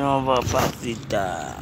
nuova partita.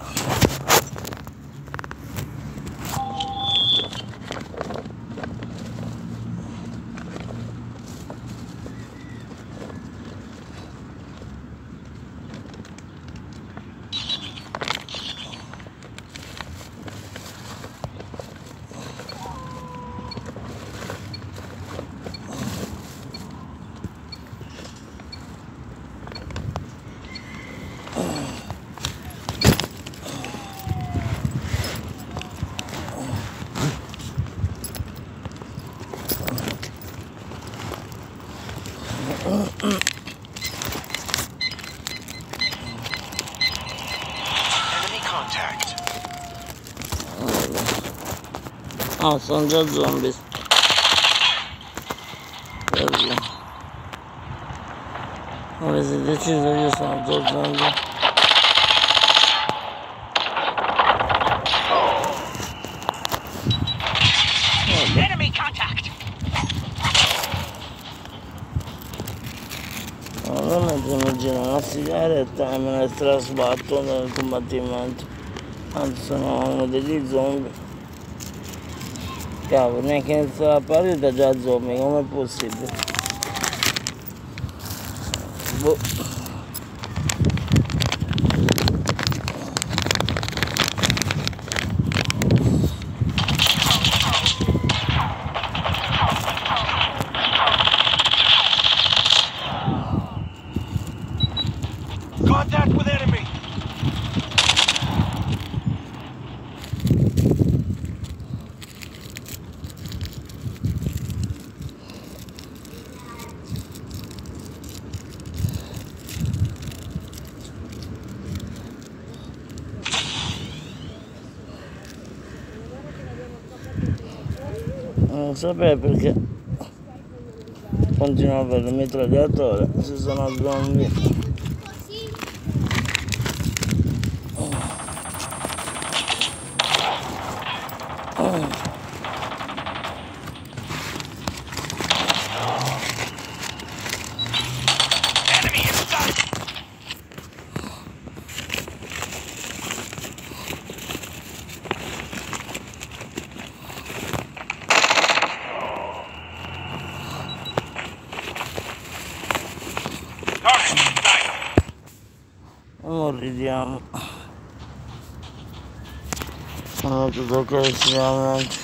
Enemy contact. Ah, sono già zombie. Bello. Avete deciso, io sono già zombie. Enemy contact. Non mi giro una sigaretta e me ne trasbatto nel combattimento. Anzi, sono uno degli zombie. Cavolo, neanche inizia la partita già zombie, com'è possibile? Boh. Contact with enemy. Non sapevo perché continuo a avere il mitragliatore se sono zombie. Enemy in sight. Target in sight. Non ridiamo. Non tutto ok, sicuramente.